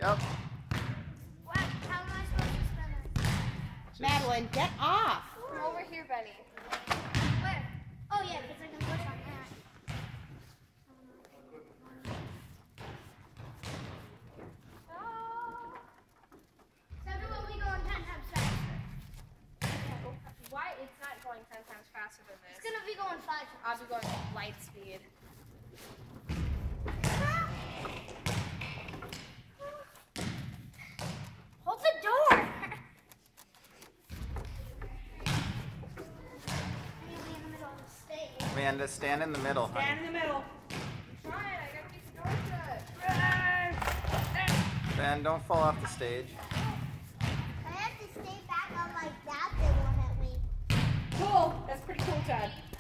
Yep. What? How am I supposed to spin it? Madeline, get off. Come over here, Benny. Where? Oh yeah, because I can push on that. So do only go 10 times faster. Why? It's not going 10 times faster than this. It's gonna be going 5 times. I'll be going light speed. Hold the door. Maybe in the middle of the stage. Amanda, stand in the middle, honey. Stand in the middle. Try it. I gotta keep the door shut. Ben, don't fall off the stage. I have to stay back up like that. They won't hit me. Cool. That's pretty cool, Ted.